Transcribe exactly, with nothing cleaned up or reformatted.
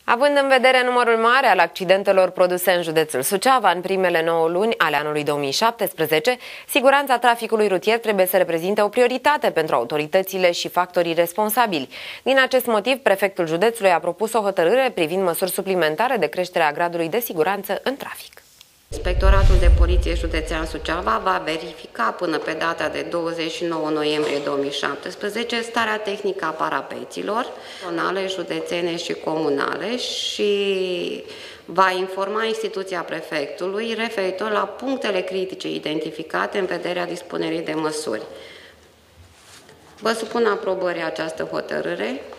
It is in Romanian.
Având în vedere numărul mare al accidentelor produse în județul Suceava în primele nouă luni ale anului două mii șaptesprezece, siguranța traficului rutier trebuie să reprezinte o prioritate pentru autoritățile și factorii responsabili. Din acest motiv, prefectul județului a propus o hotărâre privind măsuri suplimentare de creștere a gradului de siguranță în trafic. Inspectoratul de Poliție Județean Suceava va verifica până pe data de douăzeci și nouă noiembrie două mii șaptesprezece starea tehnică a parapeților zonale, județene și comunale și va informa instituția prefectului referitor la punctele critice identificate în vederea dispunerii de măsuri. Vă supun aprobării această hotărâre.